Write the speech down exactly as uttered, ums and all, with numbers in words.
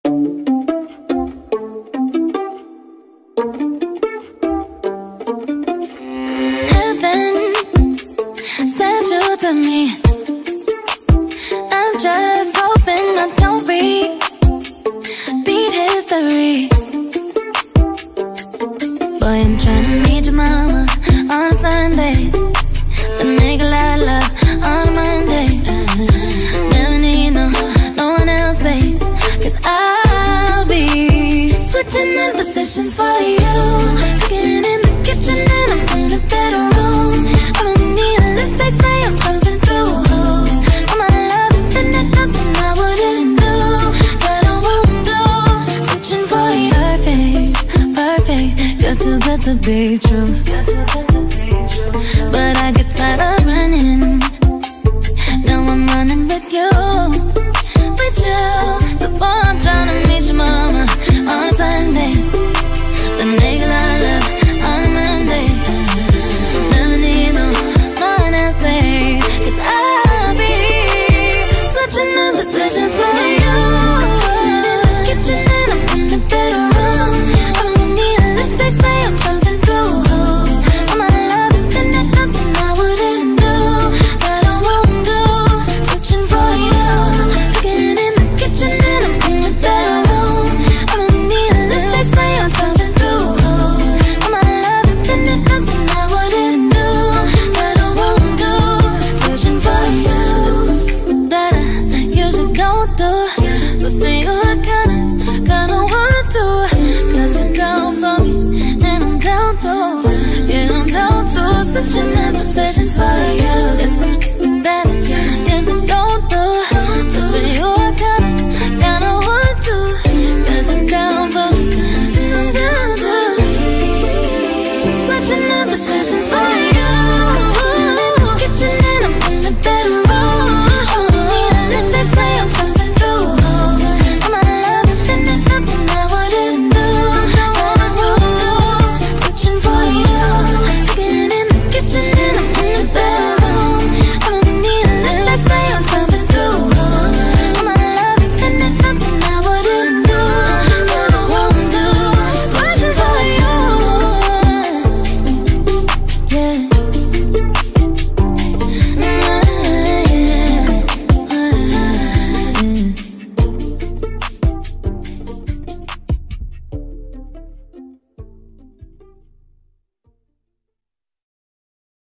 To me, I'm just hoping I don't repeat history. Boy, I'm trying to meet your mama on a Sunday, then make a lot of love on a Monday. Never need no, no one else, babe, 'cause I'll be switching in positions for you, cooking in the kitchen and I'm in the bedroom. I'm in need of lip, they say I'm pumping through holes. All my love infinite, nothing I wouldn't do, but I won't do. Switching for you, perfect, perfect, good too good to be true. But I get tired of running, now I'm running with you, with you. So boy, I'm trying to meet your mama on a Sunday, then make a lot of love on a Monday. Never need no, no one else, babe, 'cause I'll be switching the positions for you. In the kitchen and I'm in the bedroom. I don't need a lip, they say I'm pumping through holes. All my love infinite, nothing I wouldn't do, but I won't do. Switching for you, cooking in the kitchen and I'm in the bedroom. I don't need a lip, they say I'm pumping through holes. All my love infinite, nothing I wouldn't do, but I won't do. Switching for you, there's something that I usually don't do, but for you I kinda, kinda want to, 'cause you're down for me and I'm down too. Yeah, I'm down too. Switching in positions for you, there's something that I usually don't do,